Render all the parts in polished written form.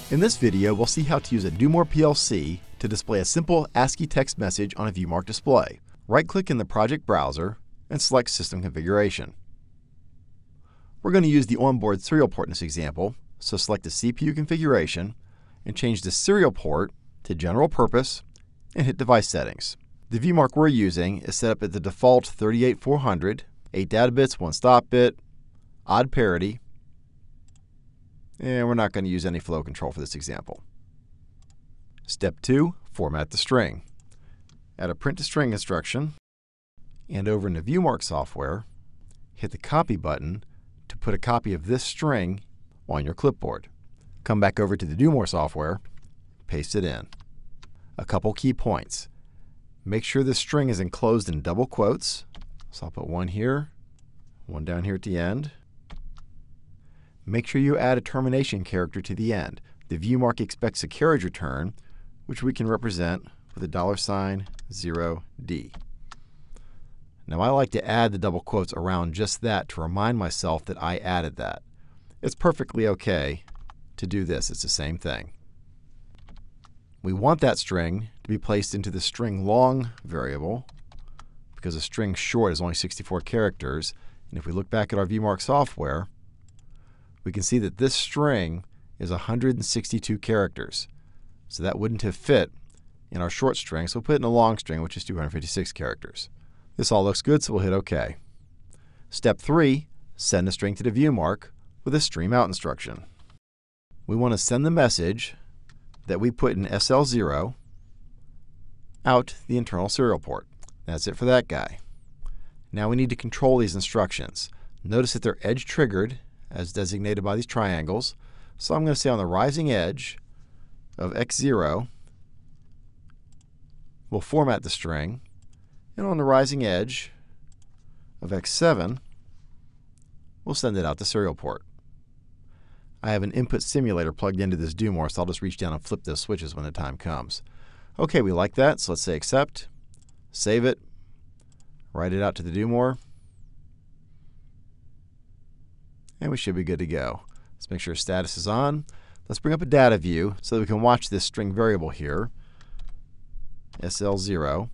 In this video, we'll see how to use a Do More PLC to display a simple ASCII text message on a ViewMarq display. Right-click in the project browser and select System Configuration. We're going to use the onboard serial port in this example, so select the CPU configuration and change the serial port to General Purpose and hit Device Settings. The ViewMarq we're using is set up at the default 38400, 8 data bits, 1 stop bit, odd parity, and we're not going to use any flow control for this example. Step 2, format the string. Add a print to string instruction, and over in the ViewMarq software, hit the copy button to put a copy of this string on your clipboard. Come back over to the Do More software, paste it in. A couple key points. Make sure this string is enclosed in double quotes. So I'll put one here, one down here at the end. Make sure you add a termination character to the end. The ViewMarq expects a carriage return, which we can represent with a $0D. Now I like to add the double quotes around just that to remind myself that I added that. It's perfectly okay to do this. It's the same thing. We want that string to be placed into the string long variable because a string short is only 64 characters. And if we look back at our ViewMarq software, we can see that this string is 162 characters. So that wouldn't have fit in our short string, so we'll put it in a long string, which is 256 characters. This all looks good, so we'll hit OK. Step 3, send the string to the ViewMarq with a stream out instruction. We want to send the message that we put in SL0 out the internal serial port. That's it for that guy. Now we need to control these instructions. Notice that they're edge triggered as designated by these triangles. So I'm going to say on the rising edge of X0, we'll format the string. And on the rising edge of X7, we'll send it out the serial port. I have an input simulator plugged into this Do More, so I'll just reach down and flip those switches when the time comes. OK, we like that, so let's say accept, save it, write it out to the Do More, and we should be good to go. Let's make sure status is on. Let's bring up a data view so that we can watch this string variable here, SL0.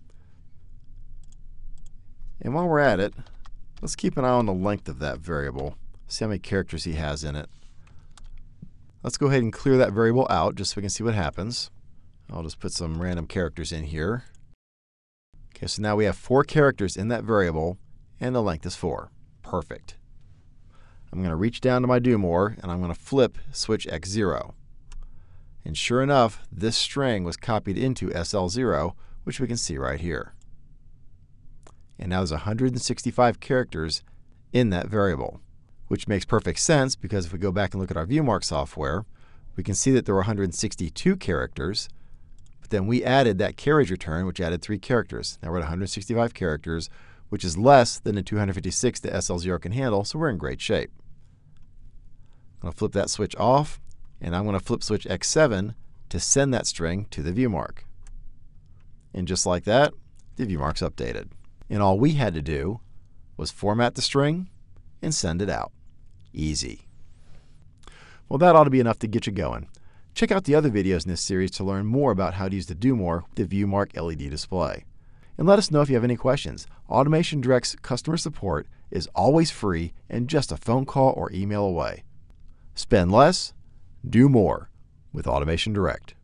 And while we're at it, let's keep an eye on the length of that variable, see how many characters he has in it. Let's go ahead and clear that variable out just so we can see what happens. I'll just put some random characters in here. Okay, so now we have 4 characters in that variable, and the length is 4. Perfect. I'm going to reach down to my Do More, and I'm going to flip switch X0. And sure enough, this string was copied into SL0, which we can see right here. And now there's 165 characters in that variable, which makes perfect sense because if we go back and look at our ViewMarq software, we can see that there were 162 characters, but then we added that carriage return, which added 3 characters. Now we're at 165 characters, which is less than the 256 that SL0 can handle, so we're in great shape. I'm going to flip that switch off, and I'm going to flip switch X7 to send that string to the ViewMarq. And just like that, the ViewMarq's updated. And all we had to do was format the string and send it out. Easy. Well, that ought to be enough to get you going. Check out the other videos in this series to learn more about how to use the Do More with the ViewMarq LED display. And let us know if you have any questions. Automation Direct's customer support is always free and just a phone call or email away. Spend less, do more with Automation Direct.